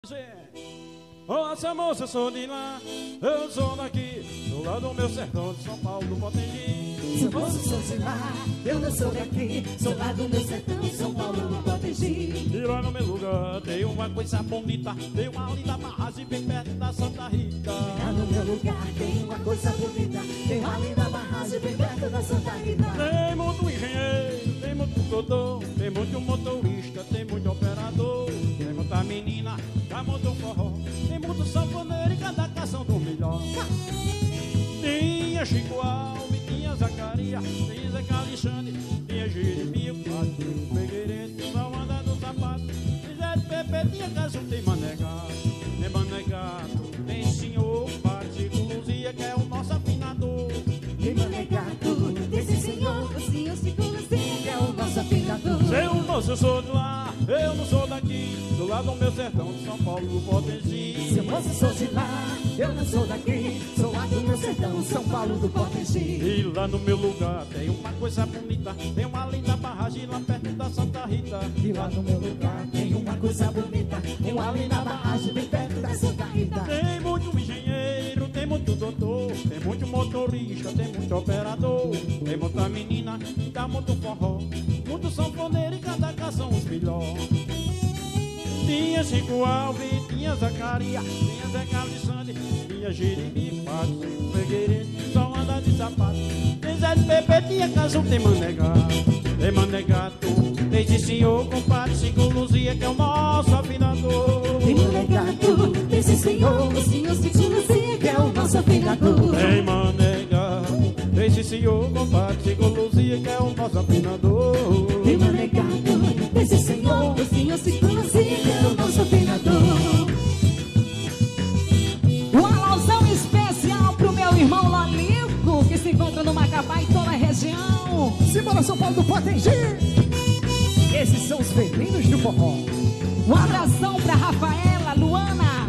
Nossa moça, sou de lá, eu sou daqui, sou lá do meu sertão de São Paulo, do Potengi. Sou moço, sou de lá, eu não sou daqui, sou lá do meu sertão, São Paulo, do Potengi. E lá no meu lugar tem uma coisa bonita, tem uma linda barragem bem perto da Santa Rita. Lá no meu lugar tem uma coisa bonita, tem uma linda barragem bem perto da Santa Rita. Tem muito engenheiro, tem muito doutor, tem muito motorista, tem muito operador, tem muita menina, tem muito forró, tem muito sanfoneiro e cada canção do melhor. Tinha Chico Alves, tinha Zacarias, tinha Zé Alexandre, tinha Jeremias, Padre Figueiredo, Salvanda do Sapato, tinha Zé de Pepe, tinha Caso, tem Manegato, tem Manegato, tem senhor Padre Luzia, que é o nosso afinador. Tem Manegato, esse senhor, o senhor Chico Luzia, que é o nosso afinador. Seu moço, eu sou de lá, eu não sou daqui, do lado do meu sertão de São Paulo, do Potengi. Seu moço, sou de lá, eu não sou daqui, sou lá do meu sertão, São Paulo, do Potengi. E lá no meu lugar tem uma coisa bonita, tem uma linda barragem lá perto da Santa Rita. E lá no meu lugar tem uma coisa bonita, tem uma linda barragem bem perto da Santa Rita. Tem muito engenheiro, tem muito doutor, tem muito motorista, tem muito operador, tem muita menina, dá muito forró, muito sanfoneiro e cada canção os melhor. Tinha Chico Alves, tinha Zacarias, tinha Zé Alexandre, tinha Jeremias, Padre Figueiredo, só anda de sapato. Tem Zé de Pepe, tinha Caso, tem Manegato, tem esse senhor, compadre Chico Luzia, que é o nosso afinador. Tem Manegato, esse senhor, o senhor Chico Luzia, que é o nosso afinador. Tem Manegato, esse senhor, compadre Chico Luzia, que é o nosso afinador. Tem Manegato, esse senhor, o senhor Chico Luzia, que é o nosso afinador. Um alusão especial pro meu irmão Lolico, que se encontra no Macapá e toda a região. Simbora, São Paulo do Potengi. Esses são os felinos do forró. Um abração pra Rafaela, Luana,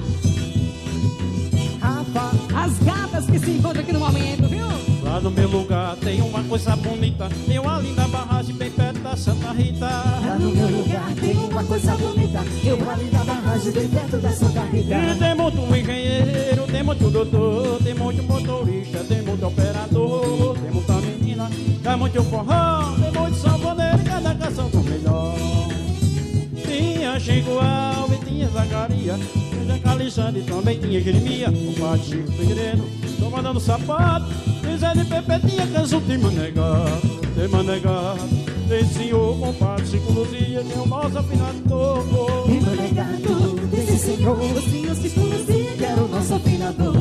Rafa, as gatas que se encontram aqui no momento, viu? Lá no meu lugar tem uma coisa bonita, tem uma linda barragem bem perto da Santa Rita. lá no meu lugar tem uma coisa bonita, tem uma linda barragem bem perto da Santa Rita. E tem muito engenheiro, tem muito doutor, tem muito motorista, tem muito operador, tem muita menina, tem muito forró, tem muito sanfoneiro e cada canção do melhor. Tinha Chico Alves, tinha Zacarias, tinha Zé Alexandre, também tinha Jeremias, o Padre Chico Figueiredo, tô mandando sapato. Tem Zé de Pepe, tinha Caso, tem Manegato, tem senhor, compadre Chico Luzia, que é o nosso afinador. Tem Manegato, esse senhor, o senhor Chico Luzia, que é o nosso afinador.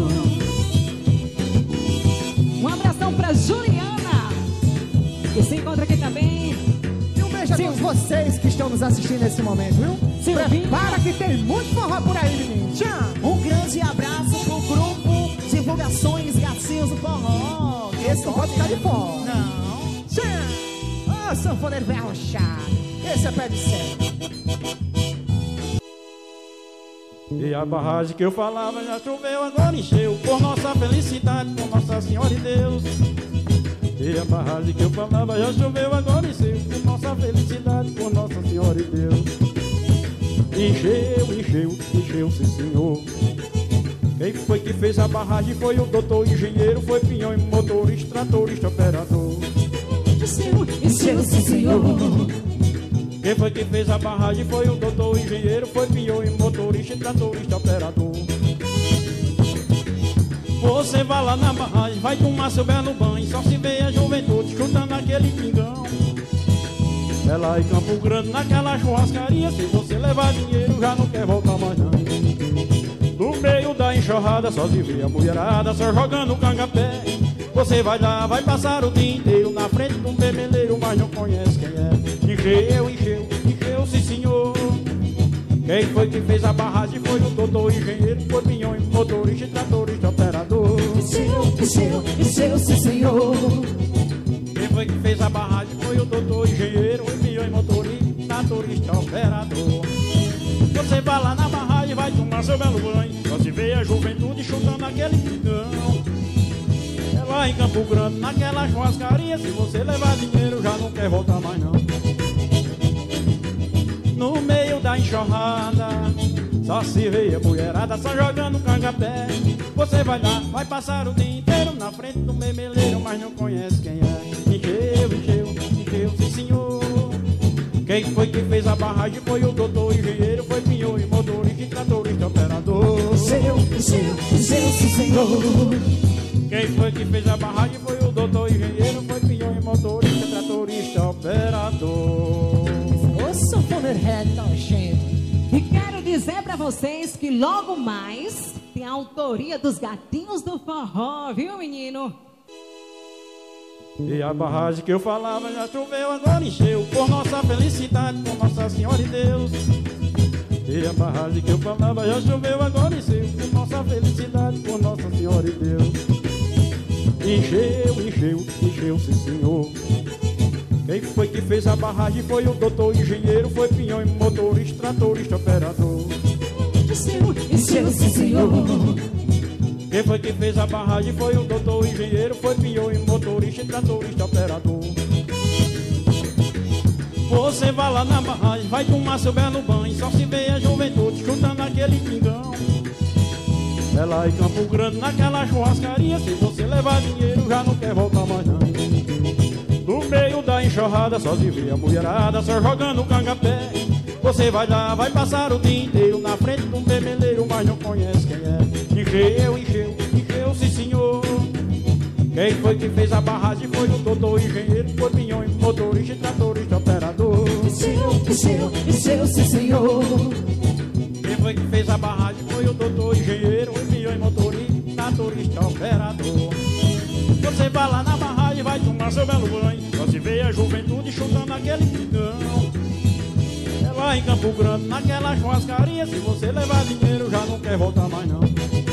Um abração pra Juliana, que se encontra aqui também. E um beijo a todos vocês que estão nos assistindo nesse momento, viu? Silvinho. Prepara que tem muito forró por aí, menino. Tchau! Um grande abraço pro grupo Divulgações Gatinhos do Forró. Esse não pode ficar de fora. Não. Tchau! Ô, sanfoneiro vai arrochar. Esse é pé de céu. E a barragem que eu falava já choveu, agora encheu, por nossa felicidade, por Nossa Senhora e Deus. E a barragem que eu falava já choveu, agora encheu, por nossa felicidade, por Nossa Senhora e Deus. Encheu, sim senhor. Quem foi que fez a barragem foi o doutor engenheiro, foi pinhão e motorista, tratorista, operador. Encheu, sim, senhor. Quem foi que fez a barragem foi o doutor engenheiro, foi pinhão e motorista, tratorista, operador. Você vai lá na barragem, vai tomar seu belo banho, só se vê a juventude chutando aquele pingão. É lá em Campo Grande, naquela churrascaria, se você levar dinheiro já não quer voltar mais não. No meio da enxurrada só se vê a mulherada só jogando cangapé. Você vai lá, vai passar o dia inteiro na frente de um bebeleiro, mas não conhece quem é. Encheu, sim senhor. Quem foi que fez a barragem foi o doutor engenheiro, foi pinhão e motorista, tratorista, operador. Encheu, sim, senhor. Quem foi que fez a barragem foi o doutor engenheiro, foi pinhão e motorista, tratorista, operador. Você vai lá na barragem, vai tomar seu belo banho, só se vê a juventude chutando aquele pingão. É lá em Campo Grande, naquela churrascaria, se você levar dinheiro já não quer voltar mais não. No meio da enxurrada só se vê a mulherada só jogando cangapé. Você vai lá, vai passar o dia inteiro na frente do memeleiro, mas não conhece quem é. Encheu, sim senhor. Quem foi que fez a barragem foi o doutor engenheiro, foi pinhão e motorista, tratorista, operador. Encheu, sim senhor. Quem foi que fez a barragem foi o doutor engenheiro, foi pinhão e motorista, tratorista, operador. Ô, sanfoneiro nojento. E quero dizer pra vocês que logo mais tem a autoria dos Gatinhos do Forró, viu, menino? E a barragem que eu falava já choveu, agora encheu, por nossa felicidade, por Nossa Senhora e Deus. E a barragem que eu falava já choveu, agora encheu, por nossa felicidade, por Nossa Senhora e Deus. Encheu, sim senhor. Quem foi que fez a barragem foi o doutor engenheiro, foi pinhão e motorista, tratorista, operador. Encheu, sim senhor. Quem foi que fez a barragem foi o doutor engenheiro, foi pinhão e motorista, tratorista, operador. Você vai lá na barragem, vai tomar seu belo banho, só se vê a juventude chutando aquele pingão. É lá em Campo Grande, naquela churrascaria, se você levar dinheiro já não quer voltar mais não. No meio da enxurrada só se vê a mulherada só jogando cangapé. Você vai lá, vai passar o dia inteiro na frente de um bebeleiro, mas não conhece quem é. Encheu, sim senhor. Quem foi que fez a barragem foi o doutor engenheiro, foi pinhão e motorista, tratorista, operador. Encheu, sim senhor. Quem foi que fez a barragem foi o doutor engenheiro, foi pinhão e motorista, tratorista, operador. Você vai lá na barragem, vai tomar seu belo banho, só se vê a juventude chutando aquele pingão. É lá em Campo Grande, naquela churrascaria, se você levar dinheiro já não quer voltar mais não.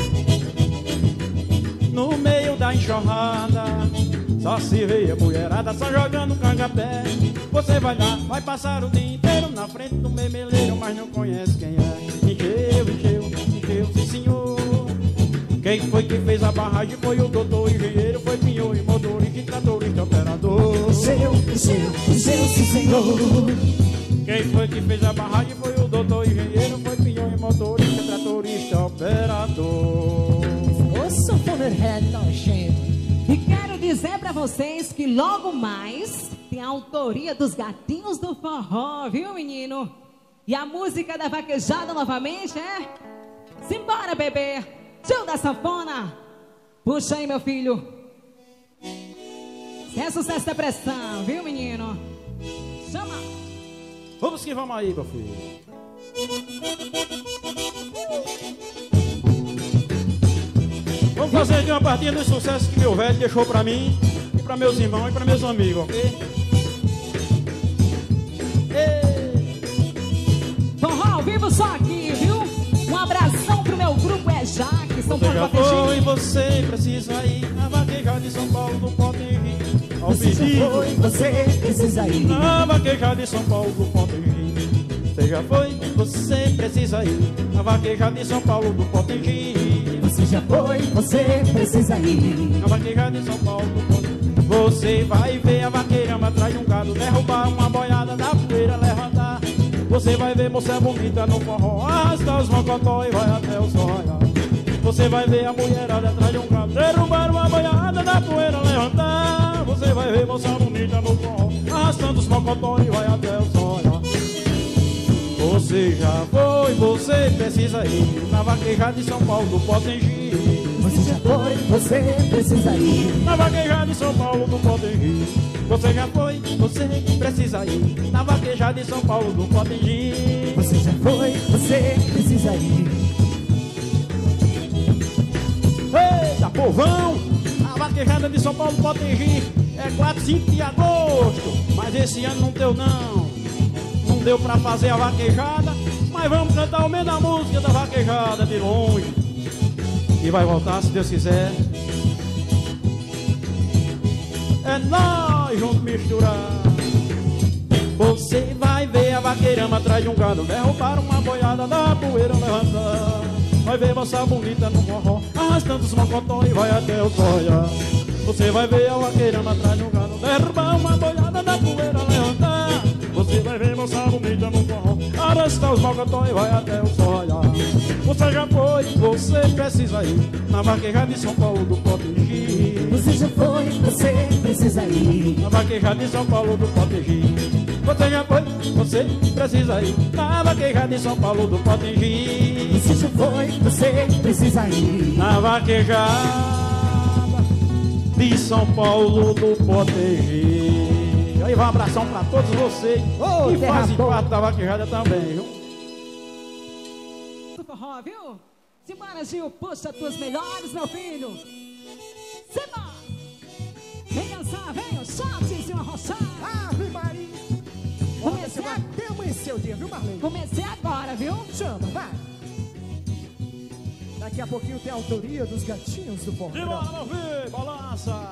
No meio da enxurrada só se vê a mulherada só jogando cangapé. Você vai lá, vai passar o dia inteiro na frente do memeleiro, mas não conhece quem é. Encheu, sim senhor. Quem foi que fez a barragem foi o doutor engenheiro, foi pinhão e motorista, tratorista, operador. Encheu, sim senhor. Quem foi que fez a barragem foi o doutor engenheiro, foi pinhão e motorista, tratorista, operador. Ô, sanfoneiro nojento. E quero dizer pra vocês que logo mais tem a autoria dos Gatinhos do Forró, viu, menino? E a música da vaquejada novamente é... Simbora, bebê! Tio da sanfona! Puxa aí, meu filho! É sucesso da pressão, viu, menino? Chama! Vamos que vamos aí, meu filho. Vamos fazer aqui uma partida dos sucessos que meu velho deixou pra mim, e pra meus irmãos e pra meus amigos, ok? Forró ao vivo só aqui, viu? Um abração pro meu grupo Jaque, São Paulo, Potengi. Você precisa ir na vaquejada de São Paulo do Potengi. Ao pedido, você precisa ir na vaquejada de São Paulo do Potengi. Você já foi, você precisa ir na vaquejada de São Paulo do Potengi. Você já foi, você precisa ir na vaquejada de São Paulo do Potengi. Você vai ver a vaqueirama atrás de um gado derrubar uma boiada da poeira levantar. Você vai ver moça bonita no forró arrastar os mocotó e vai até o sol raiar. Você vai ver a mulherada atrás de um gado derrubar uma boiada da poeira levantar. Você vai ver moça bonita no forró arrastando os mocotó e vai até o sol raiar. Você já foi, você precisa ir na vaquejada de São Paulo do Potengi. Você já foi, você precisa ir na vaquejada de São Paulo do Potengi. Você já foi, você precisa ir na vaquejada de São Paulo do Potengi. Você já foi, você precisa ir. Eita, povão! A vaquejada de São Paulo do Potengi é 4, 5 de agosto. Mas esse ano não deu não. Não deu pra fazer a vaquejada, mas vamos cantar o meio da música da vaquejada de longe. E vai voltar se Deus quiser. É nós juntos misturar. Você vai ver a vaqueirama atrás de um gado derrubar uma boiada da poeira levantar. Vai ver moça bonita no forró arrastando os mocotó e vai até o zóia. Você vai ver a vaqueirama atrás de um gado derrubar uma boiada da poeira levantar. você vai ver moça bonita no forró. Arrasta os mocotó e vai até o sol raiar. Você já foi, você precisa ir na vaquejada de São Paulo do Potengi. Você já foi, você precisa ir na vaquejada de São Paulo do Potengi. Você já foi, você precisa ir na vaquejada de São Paulo do Potengi. Você já foi, você precisa ir na vaquejada de São Paulo do Potengi. Aí vai um abração pra todos vocês que fazem parte da vaquejada também, viu? Do forró, viu? Simbora, Gil, puxa tuas melhores, meu filho. Simbora! Vem dançar, vem, o shots e uma roçada. Ave Maria. Comecei até amanhecer o dia, viu, Marlene? Comecei agora, viu? Chama, vai. Daqui a pouquinho tem a autoria dos gatinhos do forró. Simbora, meu filho, balança.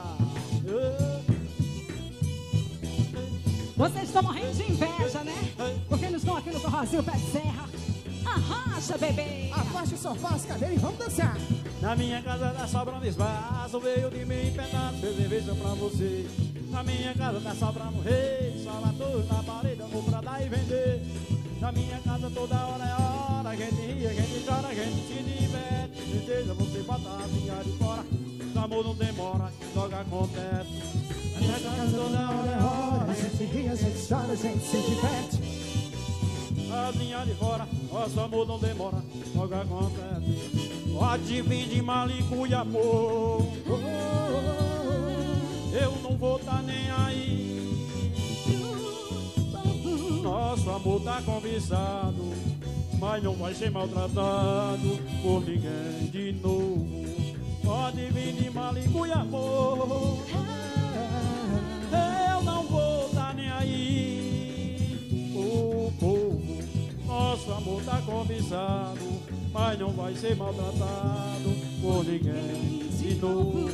Vocês estão morrendo de inveja, né? Porque eles estão aqui no forrozinho pé de serra. Arracha, bebê. Afasta o sofá, as cadeiras e vamos dançar. Na minha casa tá sobrando espaço, veio de mim empedado, fez cerveja pra você. Na minha casa tá sobrando rei, salvador na parede, eu vou pra dar e vender. Na minha casa toda hora é hora, a gente ri, a gente chora, a gente se diverte. Deseja você botar a vinha de fora, o amor não demora, logo acontece. Na minha casa toda hora é hora, A gente ri, a gente chora, a gente se diverte. asinha de fora, nosso amor não demora, logo acontece. Pode vir de Malicuia, amor, eu não vou tá nem aí. Nosso amor tá conversado, mas não vai ser maltratado por ninguém de novo. Pode vir de Malicuia, amor, eu não vou tá nem aí. O povo, nosso amor tá cobiçado, mas não vai ser maltratado por ninguém de novo.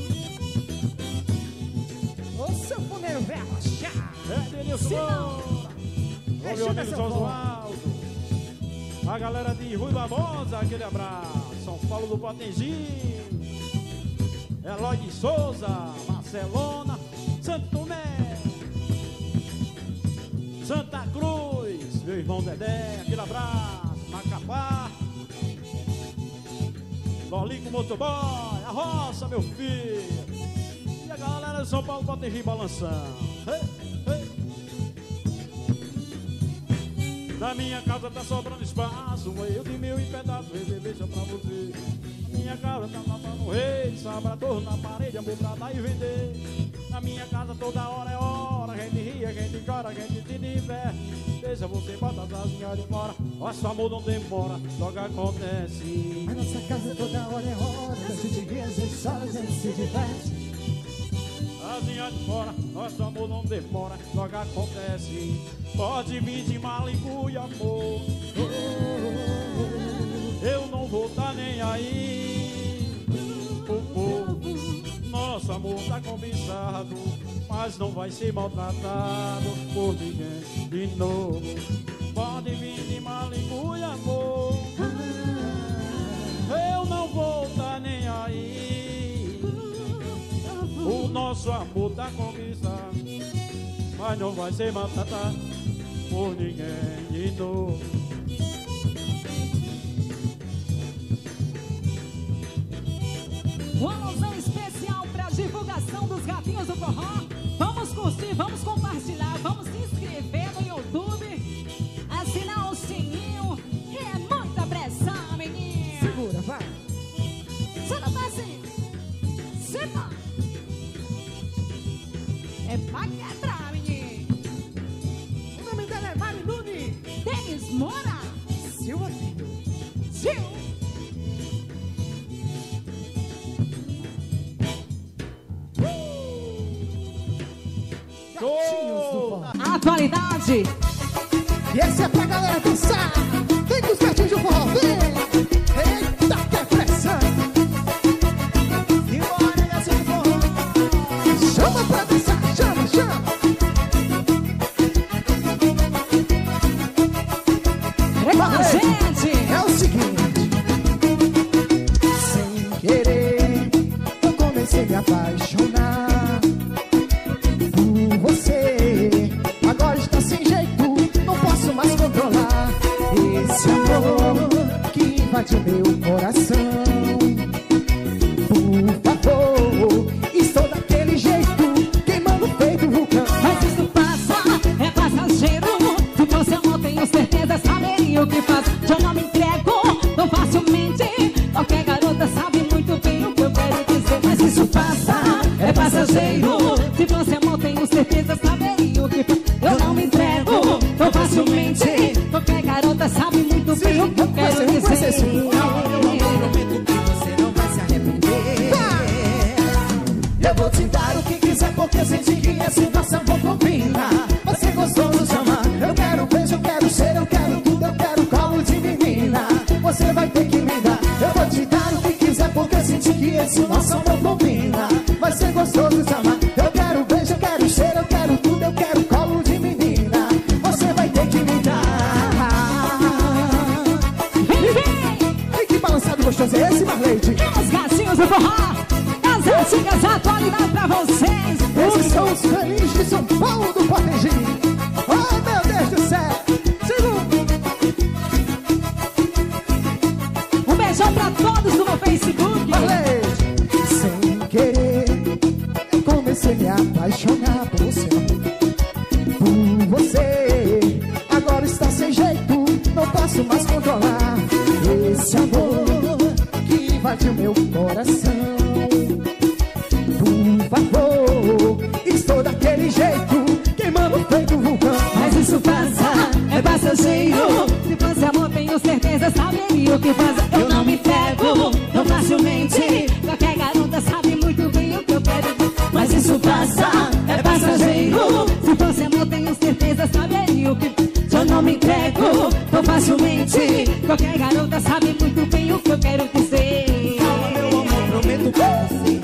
O sanfoneiro vai arrochar. É Denilson Moura, o meu amigo São Oswaldo, a galera de Rui Barbosa, aquele abraço. São Paulo do Potengi, Eloy de Souza, Barcelona, Santo Tomé, Santa Cruz, meu irmão Dedé, aquele abraço, Macapá, Lolico Motoboy, a roça, meu filho, e a galera de São Paulo Potengi balançando. Ei, ei. Na minha casa tá sobrando espaço, eu de mil em pedaços, reservei pra você. Na minha casa tá faltando rei, sabrador na parede, amor pra dar e vender. Na minha casa toda hora é hora, a gente ri, a gente chora, a gente se diverte. Deixa você botar as asinhas de fora, nosso amor não demora, logo acontece. A nossa casa toda hora é hora, a gente ri, a gente chora, a gente se diverte. Asinha de fora, nosso amor não demora, logo acontece. Pode vir de Malicuia, amor, eu não vou tá nem aí. Nosso amor tá cobiçado, mas não vai ser maltratado por ninguém de novo. Pode vir de Malicuia, amor, eu não vou tá nem aí. O nosso amor tá cobiçado, mas não vai ser maltratado por ninguém de novo. Um alusão especial para divulgação dos gatinhos do forró. Vamos curtir, vamos compartilhar, vamos se inscrever no YouTube, assinar o sininho, que é muita pressão, menino. Segura, vai. Você não tá assim? Você tá. É pra quebrar, menino. O nome dela é Mari Nunes Denis Moura, Silva Filho. Gil. Gatinhos do forró. Atualidade. E essa é pra galera dançar. Vem com os gatinhos do forró, vem. Eita, que pressão. E bora, gatinho do forró. Chama pra dançar, chama, chama. Vem com a gente. É o seguinte. Sem querer, eu comecei a me apaixonar por você. Agora está sem jeito. coração. Por favor, estou daquele jeito, queimando feito vulcão. Mas isso passa, é passageiro. Se fosse amor, tenho certeza, saberia o que faz. Eu não me entrego tão facilmente. Qualquer garota sabe muito bem o que eu quero dizer. Mas isso passa, é passageiro. Se fosse amor, tenho certeza, saberia o que faz. Eu não me entrego tão facilmente. Qualquer garota sabe muito bem o que eu quero dizer. Prometo que você não vai se arrepender. Eu vou te dar o que quiser, porque eu senti que esse nosso amor combina. Vai ser gostoso de amar. Eu quero beijo, eu quero cheiro, eu quero tudo, eu quero colo de menina. Você vai ter que me dar. Eu vou te dar o que quiser, porque eu senti que esse nosso amor combina. Vai ser gostoso de amar. Eu quero beijo, eu quero cheiro, eu quero tudo, eu quero colo de menina. Você vai ter que me dar. E que balançado gostoso é esse, Marleide? Os gatinhos do forró, as antigas atualidades pra vocês. Esses são os felizes de São Paulo do Potengi. Oh, meu Deus do céu. Um beijão pra todos do meu Facebook. Marleide, sem querer, eu comecei a me apaixonar por você. Por você, agora está sem jeito, não posso mais controlar esse amor que invadiu meu coração. Por favor, estou daquele jeito, queimando feito vulcão. Mas isso passa, é passageiro. Se fosse amor, tenho certeza, saberia o que faz. Eu não me entrego tão facilmente. Qualquer garota sabe muito bem o que eu quero dizer. Mas isso passa, é passageiro. Se fosse amor, tenho certeza, saberia o que faz. Eu não me entrego tão facilmente. Qualquer garota sabe muito bem o que eu quero dizer. Meu amor, prometo pra você.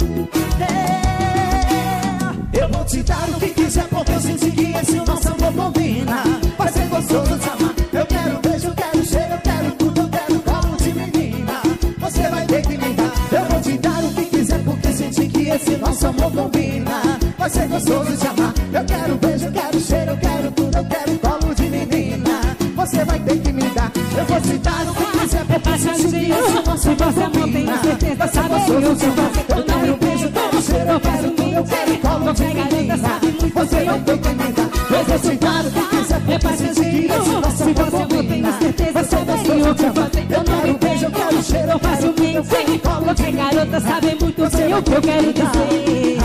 Eu vou te dar o que quiser, porque eu senti que esse nosso amor combina. Vai ser gostoso de amar. Eu quero beijo, eu quero cheiro, eu quero tudo, eu quero colo de menina. Você vai ter que me dar. Eu vou te dar o que quiser, porque senti que esse nosso amor combina. Vai ser gostoso de amar. Eu quero beijo, eu quero cheiro, eu quero tudo, eu quero colo de menina. Você vai ter que me dar. Eu vou te dar o que quiser, porque senti que esse nosso amor combina. Vai ser gostoso de amar. Eu quero beijo, eu quero cheiro, eu quero tudo, eu quero colo de menina. Você vai ter que me dar. Eu vou te dar o que quiser, porque senti que esse nosso amor combina. Vai ser gostoso de amar. Eu quero beijo, eu quero cheiro, eu quero tudo, eu quero colo de menina. Garota sabe muito bem o que eu quero dizer.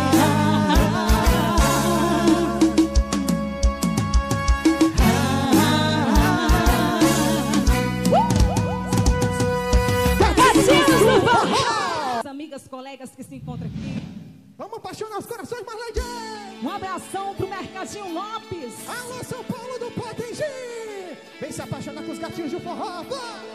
As amigas, colegas que se encontram aqui. Vamos apaixonar os corações, Marleide! Um abração pro Mercadinho Lopes. Alô, São Paulo do Potengi! Vem se apaixonar com os gatinhos do forró!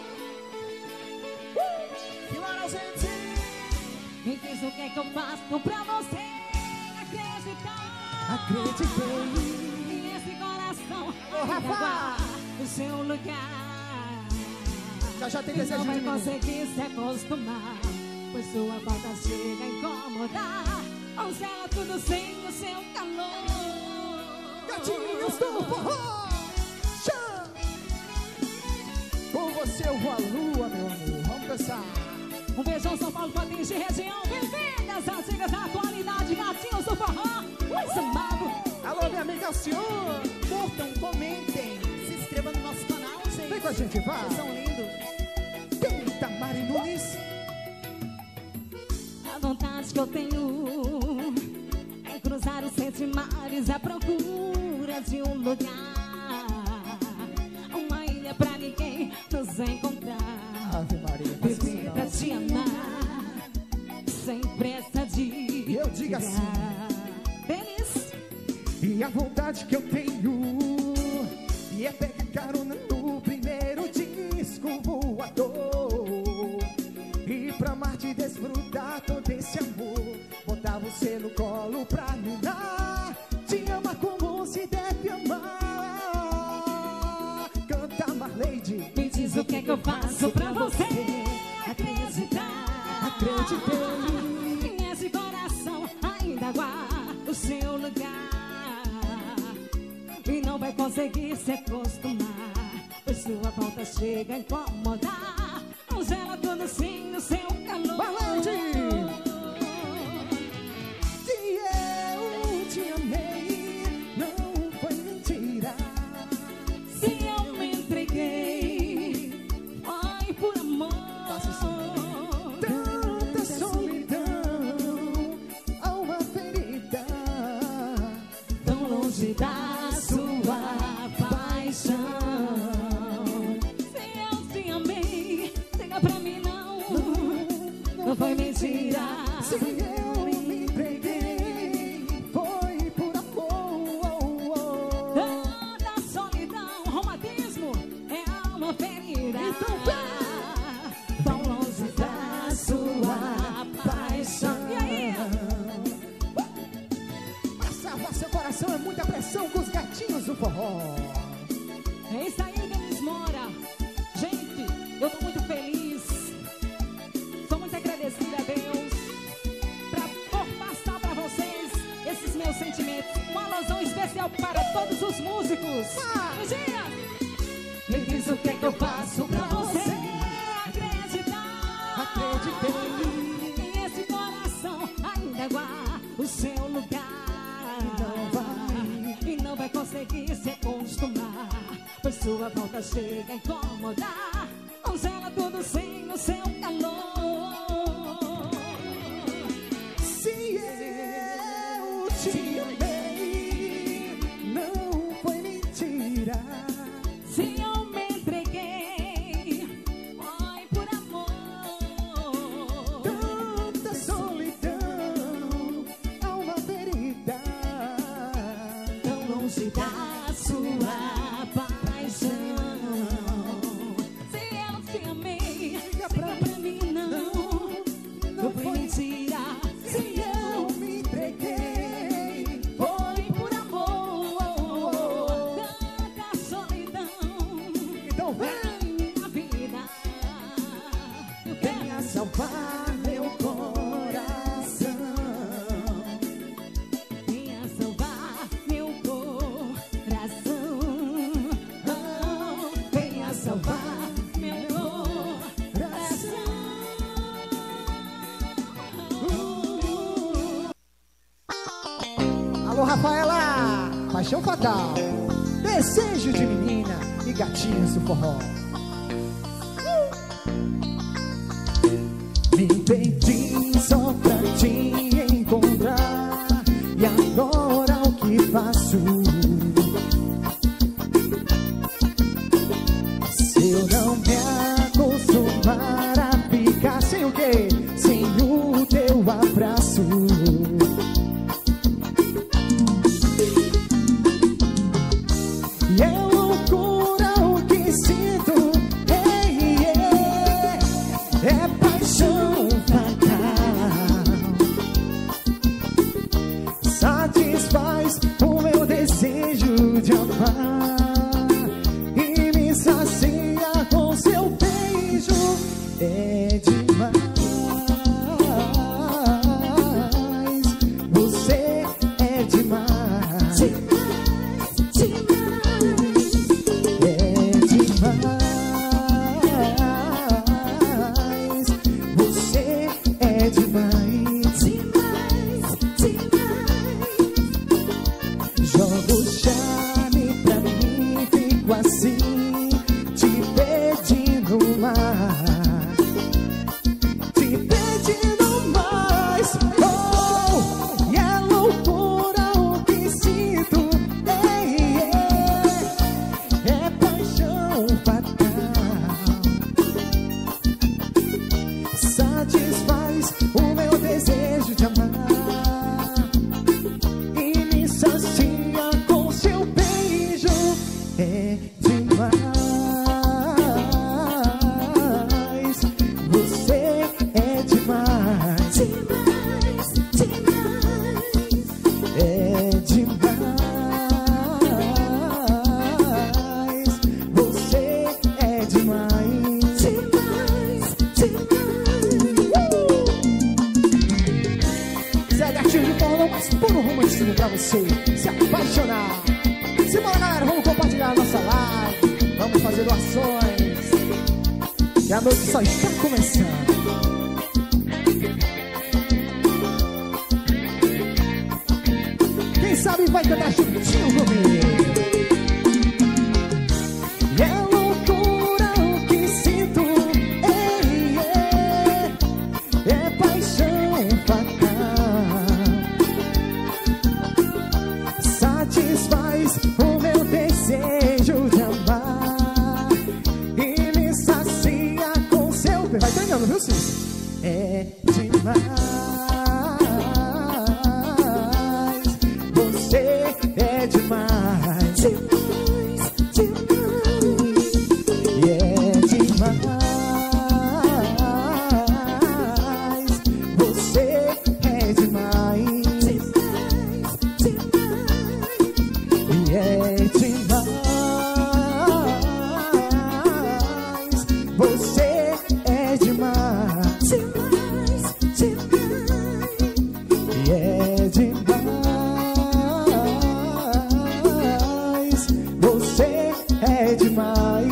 Que hora, gente? Me diz o que é que eu faço pra você acreditar. Acreditei! E esse coração Ô, Rafa! o seu lugar. Já tem E desejo não vai de mim. conseguir se acostumar, pois sua falta chega a incomodar. Congela tudo sem o seu calor. Gatinhos do forró! Tchau! Com você eu vou à lua, meu amor. Vamos dançar! Um beijão, São Paulo, Potengi, região. Bem-vindas, antigas da atualidade, gatinhos do forró. Oi, amado. Alô, minha amiga Alcione! Curtam, comentem, se inscrevam no nosso canal, gente. Vem com a gente, vai! Vocês são lindos. Canta, Mari Nunes! A vontade que eu tenho é cruzar os sete mares à procura de um lugar, uma ilha pra ninguém nos encontrar. Ave Maria, Viver pra te amar, sem pressa de eu digo assim. Feliz. E a vontade que eu tenho e é pegar carona no primeiro disco voador e pra Marte desfrutar todo esse amor, botar você no colo pra minar, te amar como se deve amar. Canta, Marleide. Me diz o que é que eu faço pra você acreditar. Acreditei. Esse coração ainda guarda o seu lugar e não vai conseguir se acostumar, pois sua falta chega a incomodar. não foi mentira. Se eu me entreguei, foi por amor. Toda solidão, romantismo é uma ferida. Então vem, tão longe da sua paixão. E aí? pra salvar seu coração é muita pressão com os gatinhos do forró. É isso aí, Denis Moura. Gente, eu tô muito feliz. Sou muito agradecida a Deus por passar pra vocês esses meus sentimentos. Uma alusão especial para todos os músicos. Dia! Me diz o que é que eu faço pra você acreditar. Acreditei. E esse coração ainda guarda o seu lugar. E não vai conseguir se acostumar, pois sua volta chega a incomodar. Congela tudo sem no seu calor. Se eu te amei, não foi mentira. Se eu me entreguei, foi por amor. Tanta solidão, alma ferida, Tão longe da sua paixão. Se eu te amei, diga pra mim não foi mentira. Se eu me entreguei, Foi por amor. Tanta solidão então vem, minha vida. venha salvar meu coração. Venha salvar meu coração. Oh, venha salvar meu coração. Alô, Rafaela, paixão fatal, desejo de menina e gatinhos do forró. Me perdi só pra te encontrar, e agora o que faço? Se eu não me acostumar a ficar sem o quê? Sem o teu abraço. E é loucura o que sinto, é paixão fatal. Satisfaz o meu desejo de amar e me sacia com seu beijo. É demais, você é demais. Jogo charme pra mim, fico assim, te pedindo mais, te pedindo mais. Oh, e é loucura o que sinto, é paixão fatal. Satisfaz o meu desejo de amar e me sacia com seu beijo. É demais, você é demais. É demais, você é demais. Zé Gatinho de Paulo, mas puro romantismo pra você se apaixonar. Simbora, galera, vamos compartilhar a nossa live, vamos fazer doações, e a noite só está começando. Quem sabe vai cantar juntinho comigo. E é loucura o que sinto, é paixão fatal. Satisfaz o meu desejo de amar e me sacia com seu... Vai treinando, viu, Cis? é demais. Você é demais. Demais, demais. E é demais. Você é demais. Demais, demais. E é demais. Você é demais. Demais, demais. E é demais. Você é demais.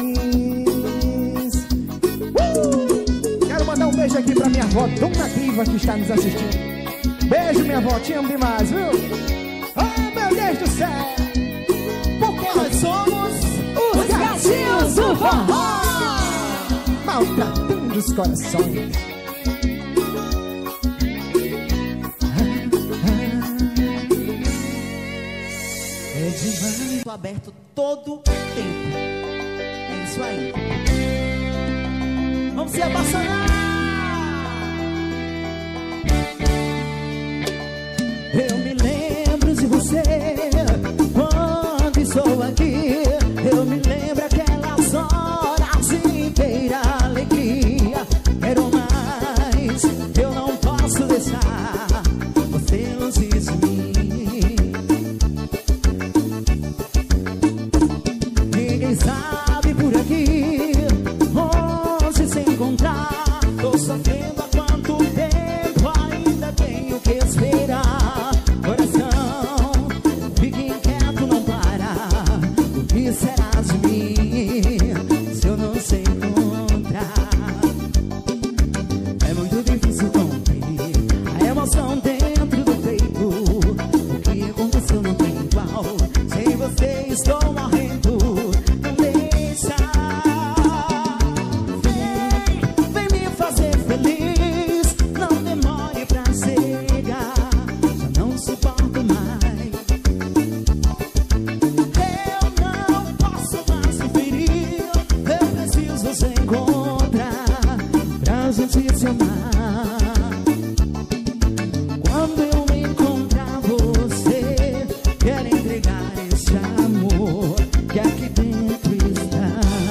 Quero mandar um beijo aqui pra minha avó Dona Diva, que está nos assistindo. Beijo, minha avó, te amo demais, viu? Oh, meu Deus do céu! Porque nós somos Os Gatinhos do Forró. maltratando os corações. É demais. Estou aberto todo o tempo. É isso aí. Vamos se apaixonar. Eu me lembro de você quando estou aqui. Eu me lembro aquelas horas inteiras alegria. Quero mais, eu não posso deixar você longe de mim. Ninguém sabe por aqui onde se encontrar. Tô sofrendo há quanto tempo, ainda tenho que esperar. Coração, fique inquieto, não para. O que será de mim se eu não sei encontrar? É muito difícil conter a emoção dentro do peito. O que aconteceu não tem igual. Sem você estou morrendo. Não deixa. Vem me fazer feliz. Não demore pra chegar. Já não suporto mais. Eu não posso mais me ferir. Eu preciso se encontrar pra gente se amar. Quando eu encontrar você, quero entregar esse amor que aqui dentro está.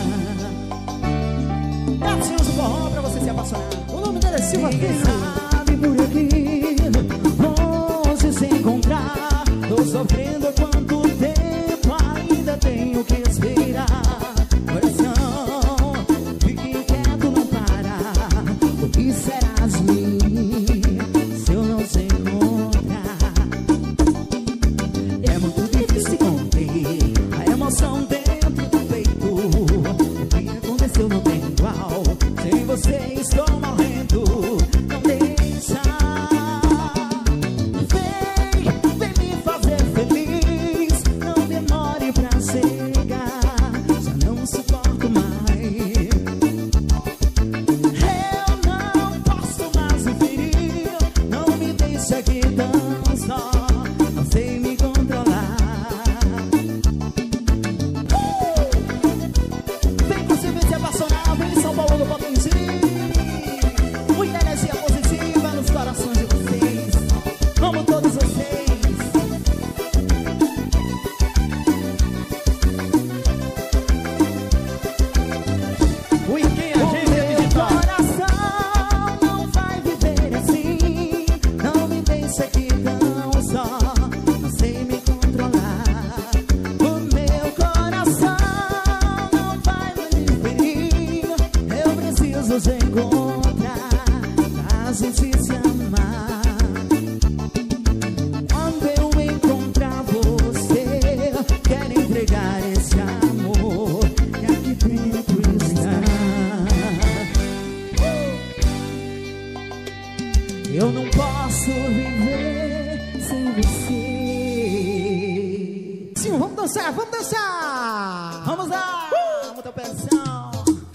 Gatinhos do Forró, pra você se apaixonar. O nome dele é Silva Filho. Sabe por aqui onde se encontrar. Tô sofrendo há quanto tempo, ainda tenho que esperar. Coração, fique inquieto, não para. O que será de mim se eu não se encontrar? É muito difícil conter a emoção dentro do peito. O que aconteceu não tem igual. Sem você estou morrendo. Não deixa. Vem me fazer feliz. Não demore pra chegar. Já não suporto mais. Eu não posso mais me ferir. Não me deixa aqui tão só. Não sei me controlar. Vem você ver se apaixonar. Vem em São Paulo do Potengi. Muita energia positiva nos corações de vocês. Amo todos vocês. O Iquim, a gente é Meu digital. coração não vai viver assim. Não me deixa aqui tão só. Não sei me controlar. O meu coração não vai me ferir. Eu preciso se encontrar pra gente se amar. Quando eu encontrar você, quero entregar esse amor que aqui dentro está. Eu não posso viver sem você. Sim, vamos dançar, vamos dançar! Vamos lá. Muita pressão.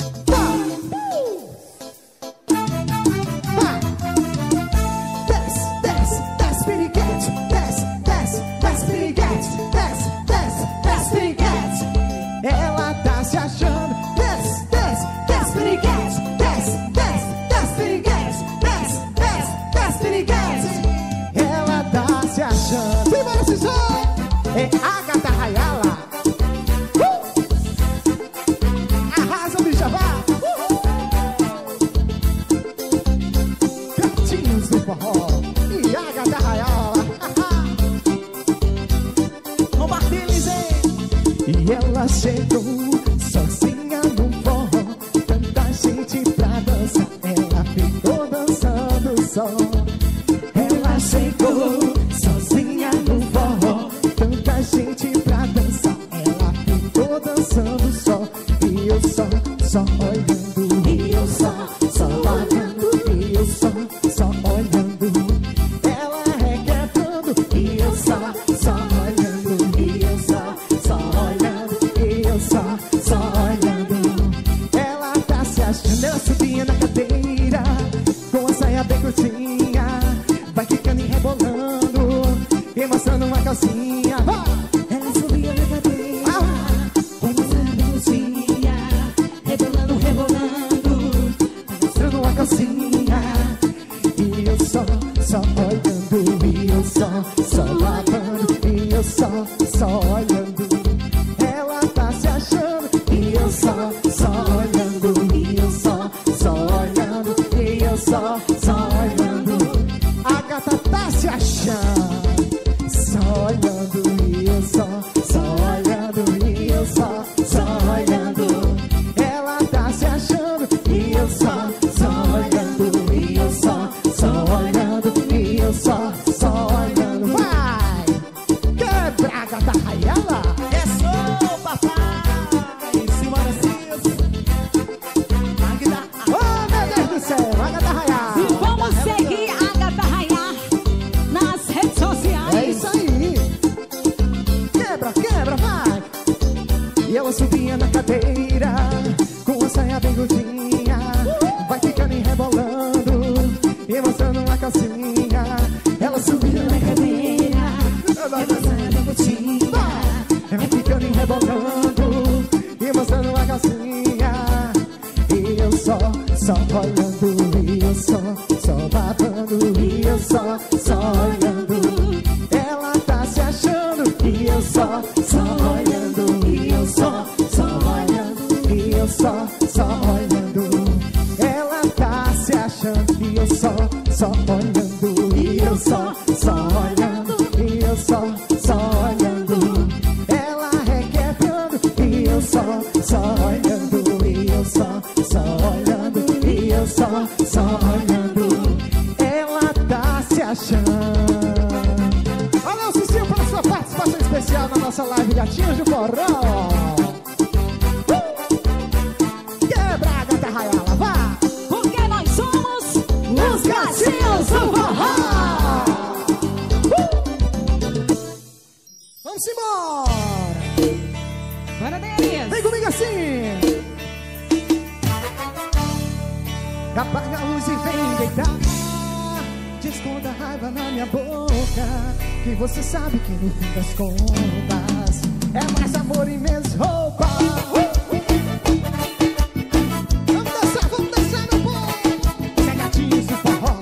Desce, desce, desce, piriguete. Desce, desce, desce, piriguete. Desce, desce, desce, piriguete. Ela tá se achando. Desce, desce, desce, piriguete. Desce, desce, desce, piriguete. Desce, só. Ela chegou sozinha no forró, tanta gente pra dançar, ela ficou dançando só. E eu só olhando, e eu só olhando, e eu só olhando. Ela requebrando, e eu só olhando, e eu só olhando, e eu só olhando. Ela tá se achando, ela subia na cadeira com a saia bem curtinha, vai ficando e rebolando e mostrando uma calcinha. Ela subia na cadeira com a saia bem curtinha, rebolando, mostrando uma calcinha. E eu só olhando, e eu só lavando, e eu só olhando. Ela tá se achando, e eu só olhando, e eu só olhando, e eu só olhando. A gata tá se achando, só olhando, e eu só olhando, e eu só olhando. Ela tá se achando, e eu só olhando, e eu só olhando, e eu só olhando. Vai! Quebra a gata Rayala! É só papai, em cima da cis. Magda, Oh, meu Deus do céu, a gata Rayala! E vamos seguir a Agatha Rayá nas redes sociais. É isso aí! Quebra, vai! E ela subia na cadeira com a saia bem curtinha, vai ficando e rebolando e mostrando uma calcinha. Ela subia na cadeira com a saia bem curtinha, vai ficando e rebolando e mostrando uma calcinha. E eu só olhando, e eu só babando, e eu só olhando. Ela tá se achando, e eu só olhando, e eu só olhando, e eu só olhando. Ela tá se achando, e eu só olhando, e eu só olhando, e eu só olhando. Ela requebrando, e eu só olhando, e eu só olhando, e eu só olhando. Ela tá se achando. Valeu, Cicinho, pela sua participação especial na nossa live Gatinhos do Forró. Quebra a gata Rayala, vá! Porque nós somos os Gatinhos do Forró. Vamos embora! Bora, Denis. Vem comigo assim! Apaga a luz e vem deitar, desconta a raiva na minha boca, que você sabe que no fim das contas é mais amor e menos roupa. Vamos dançar, meu povo! Isso é Gatinhos do Forró.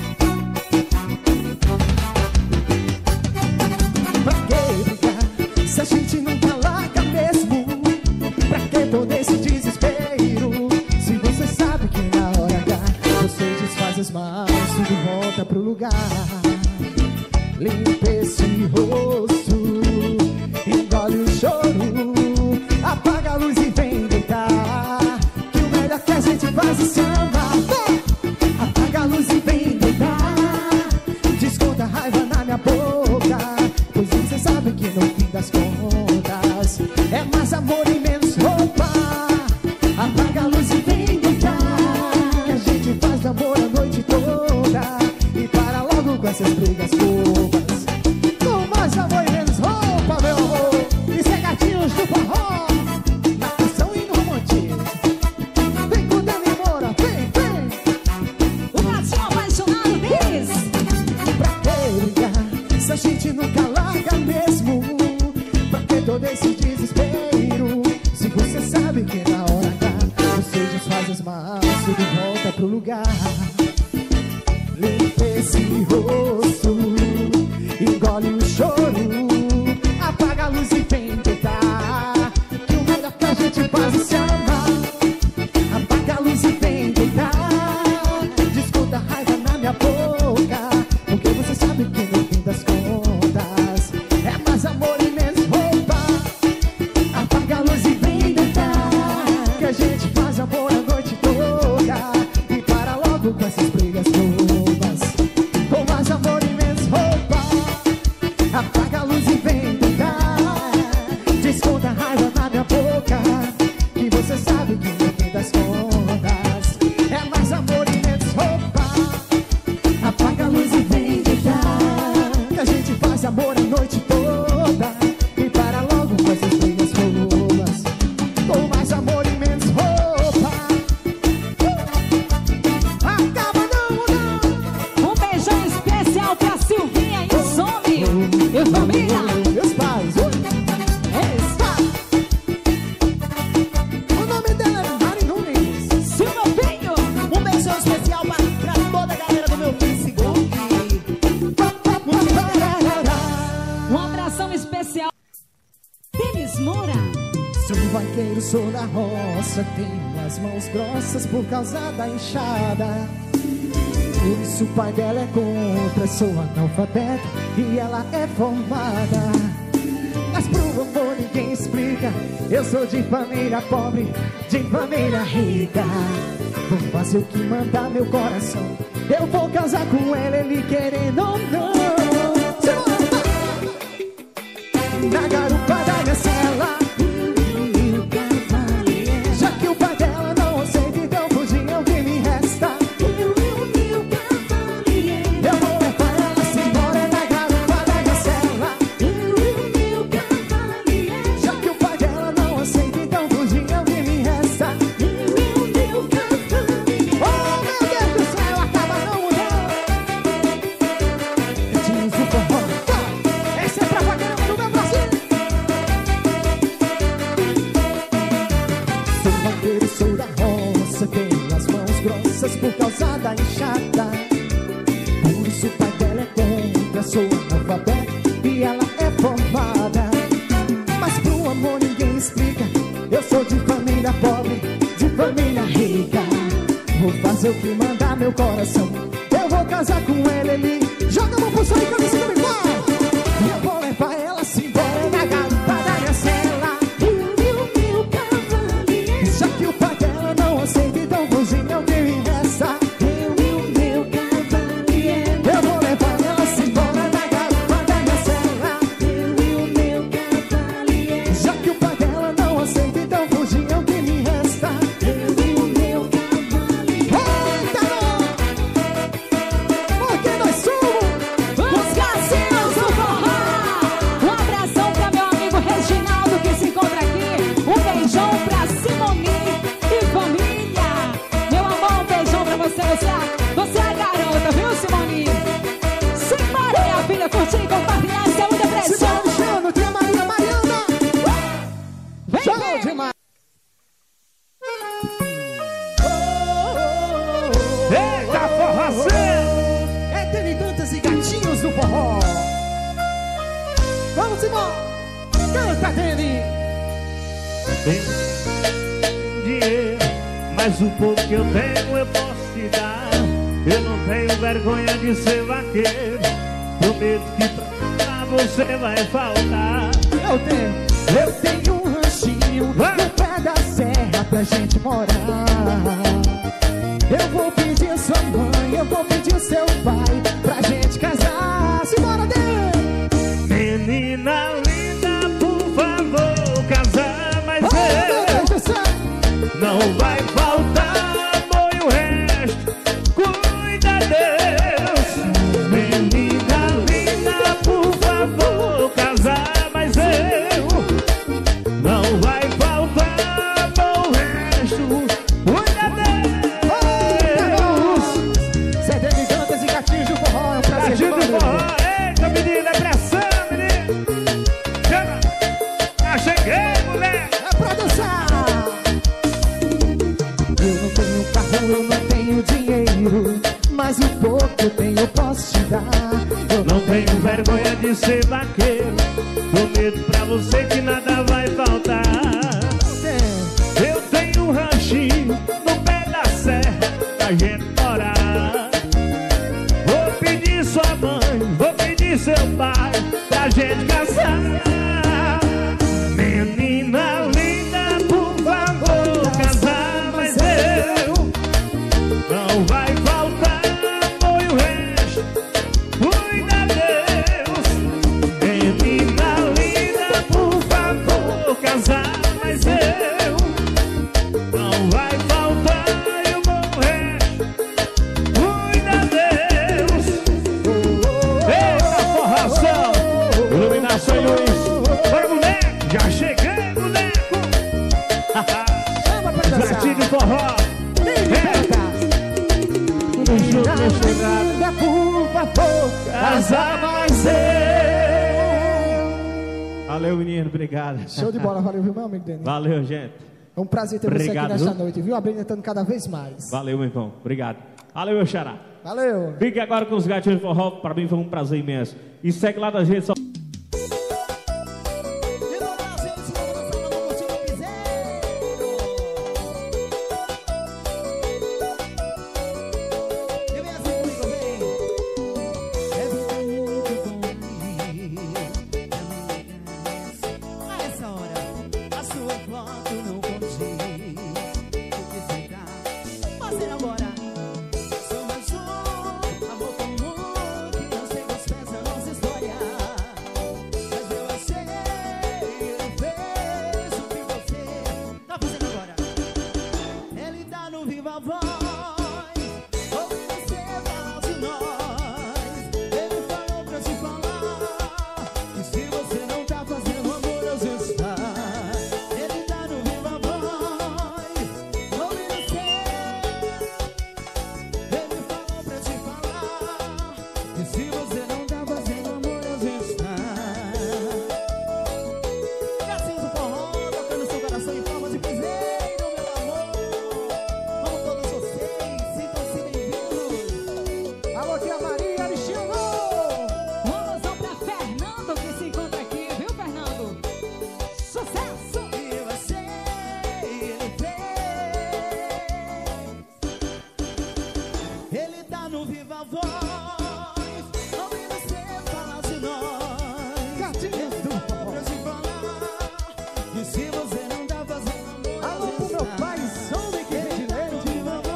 Pra que brigar se a gente nunca larga mesmo? Pra que todo esse desespero? Se você sabe que na hora H você desfaz as mãos, tudo volta pro lugar. Limpa esse rosto, engole o choro, apaga a luz e vem deitar, que o melhor que a gente faz é se amar. Apaga a luz e vem deitar, desconta a raiva na minha boca, pois você sabe que no fim das contas é mais amor e menos roupa. Apaga a luz e vem deitar, que a gente faz amor a noite toda, e para logo com essas brigas bobas. Com mais amor e menos roupa, meu amor. Isso é Gatinhos do Forró, na canção e no romantismo. Vem com Dani Moura, vem! O gatinho apaixonado, Denis. Pra que brigar se a gente nunca larga mesmo? Pra que todo esse desespero? Se você sabe que na hora H você desfaz as mãos, tudo volta pro lugar. Limpa esse rosto, engole o choro, apaga a luz e vem deitar, que o melhor que a gente faz é se amar. Apaga a luz e vem deitar, desconta a raiva na minha boca, porque você sabe que no fim das contas é mais amor e menos roupa. Apaga a luz e vem deitar, que a gente faz amor a noite toda, e para logo com essas brigas bobas. sou da roça, tenho as mãos grossas por causa da enxada. Por isso o pai dela é contra, sou analfabeto e ela é formada. Mas pro amor ninguém explica, eu sou de família pobre, de família rica. Vou fazer o que mandar meu coração, eu vou casar com ele querendo ou não. Na garupa da minha cela, já que o pai dela não aceita, então fugiu o que me resta. Eu vou levar ela-se embora na garupa da minha cela, já que o pai dela não aceita, então fugiu o que me resta. Oh meu Deus do céu, acaba não mudando. Gatinhos do forró, essa é propaganda do meu Brasil. Sou vaqueiro, sou da roça, tenho as mãos grossas por causa da enxada. Por isso o pai dela é contra, sou analfabeto e ela é formada. Mas pro amor ninguém explica, eu sou de família pobre, de família rica. Vou fazer o que mandar meu coração, eu vou casar com ele joga a mão pro céu e canta assim comigo. Eu vou levar ela-se embora na garupa da minha cela, já que o pai dela não aceita, então cozinha o que me resta. Eu vou levar ela-se embora na garupa da minha cela, já que o pai dela não aceita, então cozinha o que me resta. Eita, porque nós somos Os Cassinos do Forró. Um abração pra meu amigo Reginaldo que se encontra aqui. Um beijão pra Simone e família. Meu amor, um beijão pra você. Você é a garota, viu, Simone? Simbora, minha filha, curtir e compartilhar seu depressão. Simão Alexandre, tia Maria Mariana. Vem, Show vem. demais. Eita, forrocê! É Dani Dantas e Gatinhos do Forró. Vamos embora. Canta, Dani. Tenho dinheiro, mas o pouco que eu tenho eu posso te dar. Eu não tenho vergonha de ser vaqueiro, prometo que pra você vai faltar. Eu tenho um ranchinho no pé da serra pra gente morar. Eu vou pedir sua mãe, eu vou pedir seu pai pra gente casar. Simbora, Dani. Menina linda, por favor, casar, mas Oh, meu Deus do céu. não vai faltar amor e o resto, cuida Deus. Menina linda, por favor, casar, mas não vai faltar amor e o resto, cuida Deus. Zé Dani Dantas e Gatinhos do Forró, é um prazer. Gatinho do demais. forró, eita menina, é pressão, menino. Chama, já cheguei, moleque. É pra dançar. Eu não tenho carro, eu não tenho dinheiro, mas o pouco que eu tenho eu posso te dar. Eu Não tenho vergonha de ser vaqueiro, prometo pra você que nada vai faltar. tenho. Eu tenho um ranchinho no pé da serra pra gente morar. Vou pedir sua mãe, vou pedir seu pai pra gente casar. Menina linda, por favor, casar, mas não vai faltar amor e o resto, cuida Deus. Menina linda, por favor, casar, mas não vai faltar e o bom resto, cuida Deus. Eita, forração, iluminação e luz. Bora, boneco, já cheguei, boneco. Chama pra dançar. Gatinho do forró. Vem pra cá. Linda, por favor, Casar mais eu. Valeu, menino, obrigado. Show de bola, valeu, viu, meu amigo Dani? Valeu, gente. É um prazer ter você Obrigado, aqui nesta viu? noite, viu? Abrilhantando cada vez mais. Valeu, meu irmão. Obrigado. Valeu, meu xará. Valeu. Fique agora com os Gatinhos do Forró. Para mim foi um prazer imenso. E segue lá nas redes sociais. no viva voz, ouvindo você falar de nós. Gatinhos do forró. Pra te falar que se você não tá fazendo amor, Alô pro meu pai, som de que vem de leite.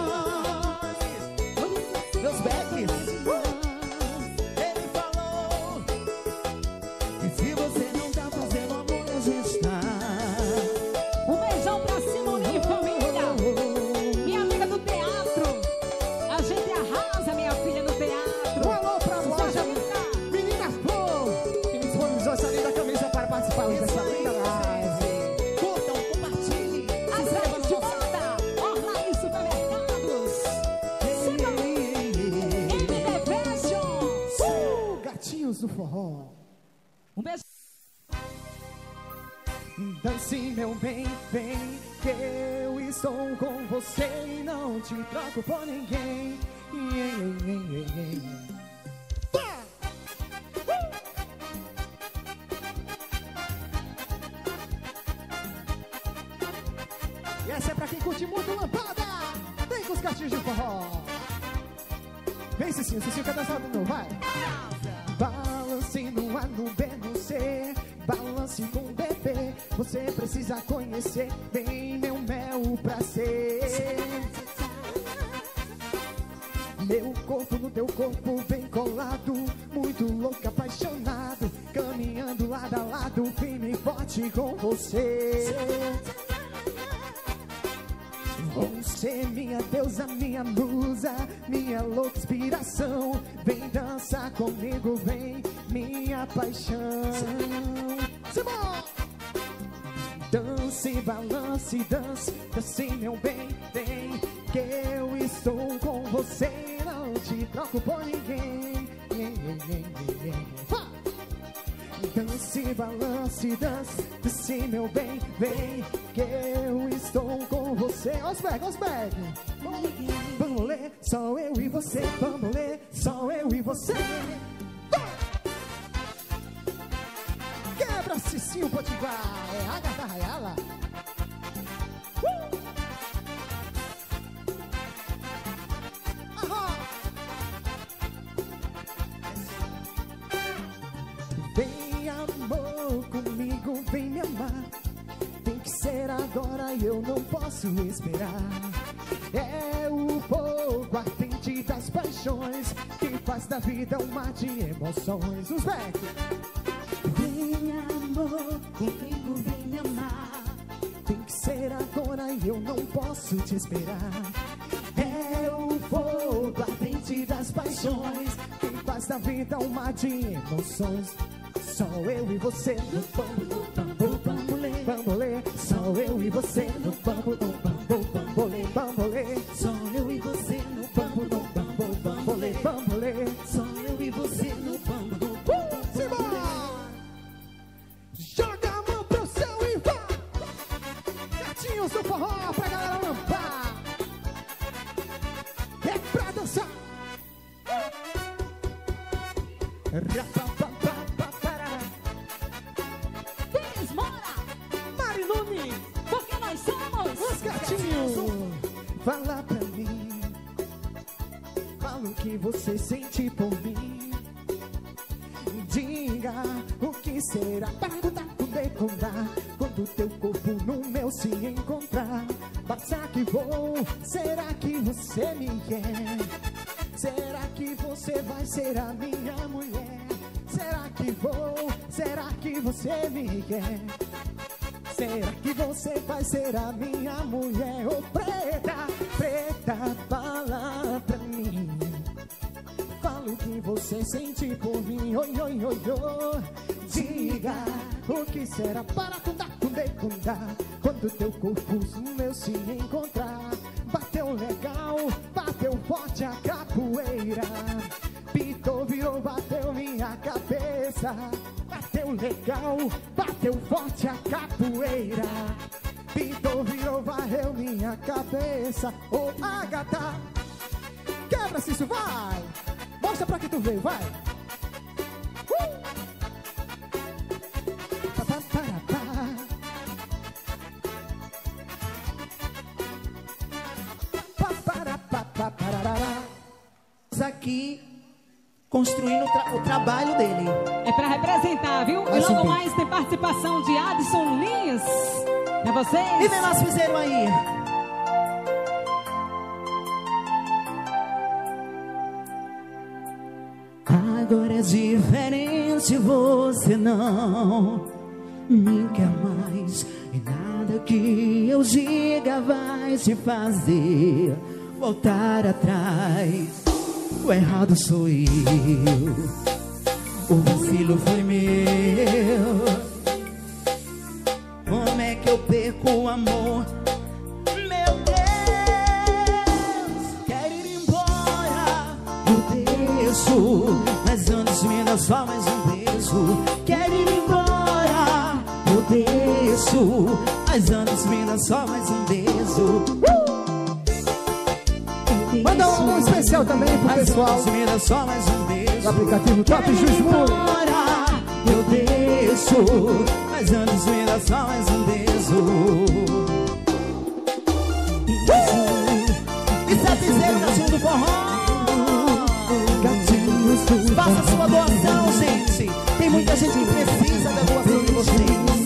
Meus backs. Ele falou que se você não tá fazendo amor, a gente tá. Um beijão pra Simone, família. Minha amiga do teatro. A gente arrasa, minha filha, no teatro. Um alô pra loja Menina Flor, que disponibilizou essa linda camisa para participar hoje dessa linda live. Curtam, compartilhem. As redes de banda. Online Supermercados. MD Fashions. Gatinhos do forró. Um beijo. Dance, meu bem, vem, que eu estou com você e não te troco por ninguém. Pá! E essa é pra quem curte muito lampada. Vem com os gatinhos de forró. Vem, Cicinho, quer dançar do meu, vai. Balance no A, no B, no C, balance com o bebê. Você precisa conhecer, vem meu mel pra ser. Meu corpo no teu corpo bem colado, muito louco, apaixonado, caminhando lado a lado, firme e forte com você. Você, minha deusa, minha musa, minha louca inspiração. Vem dançar comigo, vem, minha paixão. Simão! Dance, balance, dance, dance, meu bem, vem, que eu estou com você, não te troco por ninguém. Dance, balance, dance, dance, meu bem, vem, que eu estou com você. Osberg, bambolê, só eu e você, bambolê, só eu e você. Quebra, Cicinho Potiguar, é Agatha Rayala. Vem, amor, comigo, vem me amar. Tem que ser agora e eu não posso esperar. É o fogo ardente das paixões que faz da vida um mar de emoções. Os becos. Vem amor, comigo vem me amar. Tem que ser agora e eu não posso te esperar. É o fogo ardente das paixões que faz da vida um mar de emoções. Só eu e você no bambolê, bambolê, bambolê. Só eu e você no bambolê, bambolê, bambolê. Só eu e você no Bambolê, bambolê, bambolê. Só eu e você no bambolê. Simão! Joga a mão pro céu e vai! Gatinhos do forró pra galera lampar! É pra dançar! Rapapapapapara. Denis Mora. Marilune, Porque nós somos os gatinhos! Fala pra mim, fala o que você sente por mim. Diga o que será para contar quando teu corpo no meu se encontrar. Será que vou? Será que você me quer? Será que você vai ser a minha mulher? Será que vou? Será que você me quer? Será que você vai ser a minha mulher? Ô preta, preta, fala pra mim. Fala o que você sente por mim. Oi, oi, oi, oi. Diga o que será para contar quando teu corpo no meu se encontrar. Bateu legal, bateu forte a capoeira. Pitou, virou, bateu minha cabeça. Bateu legal, bateu forte a capoeira. Pitou, virou, varreu minha cabeça. Ô Agatha, quebra-se isso, vai! Mostra pra que tu veio, vai! aqui construindo o trabalho dele. É pra representar, viu? E logo mais tem participação de Adson Linhas. É vocês? E vem nós fizeram aí. Agora é diferente, você não me quer mais. E nada que eu diga vai te fazer voltar atrás. O errado sou eu, o vacilo foi meu. Como é que eu perco o amor? Meu Deus, quero ir embora, eu deixo, mas antes me dá só mais um beijo. Quero ir embora, eu deixo, mas antes me dá só mais um beijo. Manda um especial também pro pessoal só mais um beijo. do aplicativo Top Juiz Mundo. Eu deixo, mas antes me dá só mais um beijo. Isso é piseiro da Sul do Forró. Faça sua doação, gente. Tem muita gente que precisa da doação de vocês.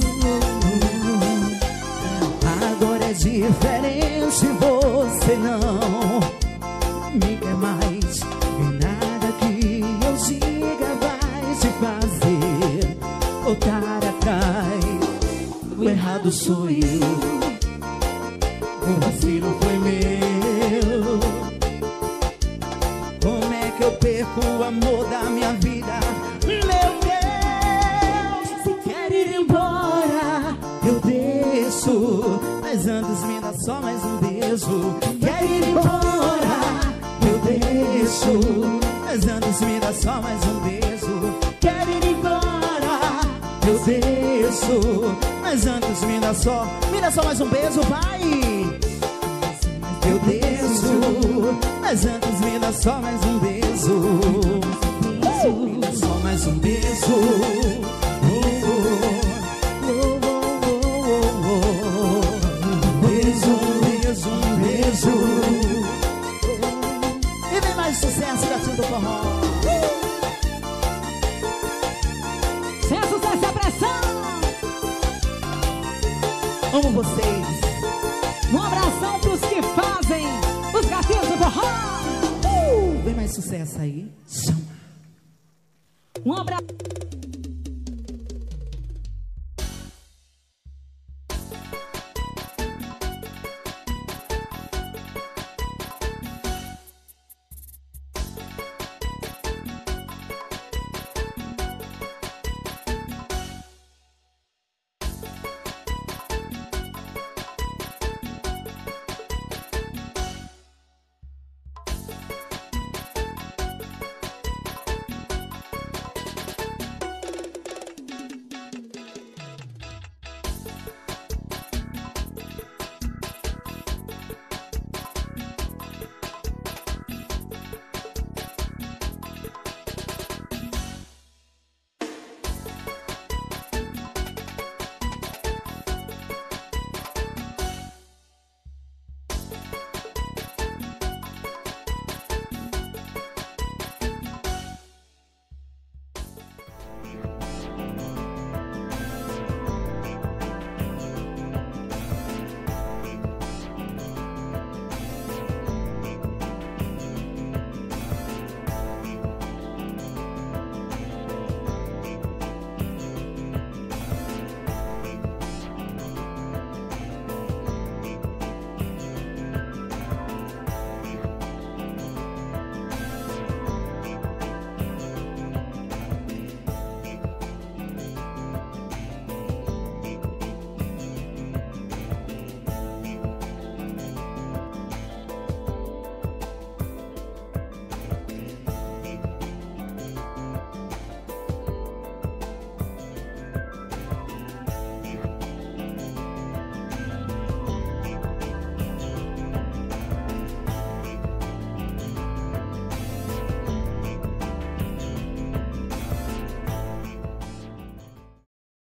Agora é diferente, você não me quer mais. E nada que eu diga vai te fazer voltar atrás. O errado sou eu, o vacilo foi meu. Como é que eu perco o amor da minha vida? Meu Deus, se quer ir embora, eu deixo, mas antes me dá só mais um beijo. Quer ir embora, eu deixo, mas antes me dá só mais um beijo. Quero ir embora, eu deixo, mas antes me dá só mais um beijo, vai. Eu deixo, mas antes me dá só mais um beijo. Me dá só mais um beijo. Beijo, beijo, beijo. Sucesso da Sul do Forró. Se é sucesso, é pressão. Amo vocês. Um abração pros que fazem os gatinhos do forró. Vem mais sucesso aí. Chama. Um abraço.